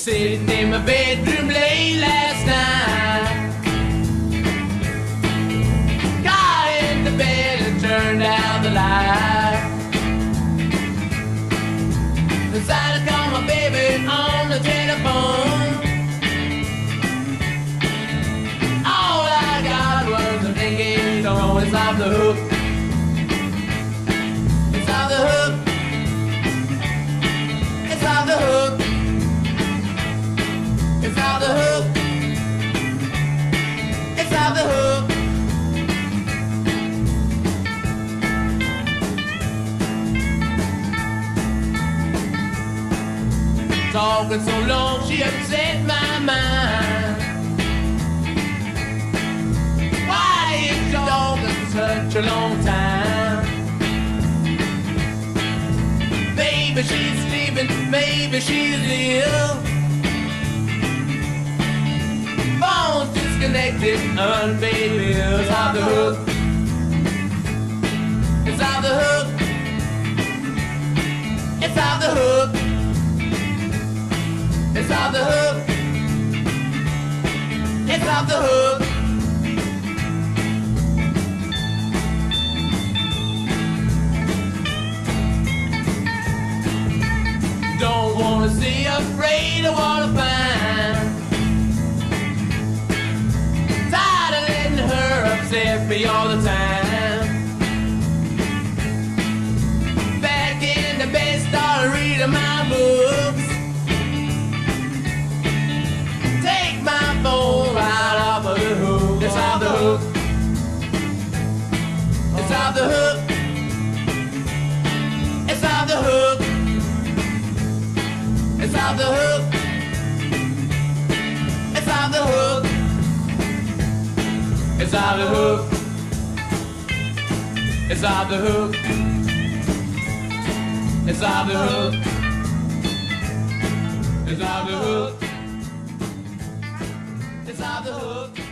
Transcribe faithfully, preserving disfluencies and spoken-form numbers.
Sitting in my bedroom late last night, got into bed and turned down the light. Decided to call my baby on the telephone. All I got was a thinking, oh, it's off the hook. It's off the hook. It's off the hook. It's off the hook. It's off the hook. Talking so long, she upset my mind. Why is your talking such a long time? Maybe she's sleeping, maybe she's ill. Phone's disconnected, unpaid bills. Off the hook. It's off the hook. It's off the hook. It's off the hook. It's off the hook. Don't wanna see, afraid of what I find. Tired of letting her upset me all the time. Back in the bed, started reading my books. Take my phone right off of the hook. It's off the hook. It's off the hook. It's off the hook. It's off the hook. It's off the hook. It's off the hook. It's off the hook. It's off the hook. It's off the hook. It's off the hook.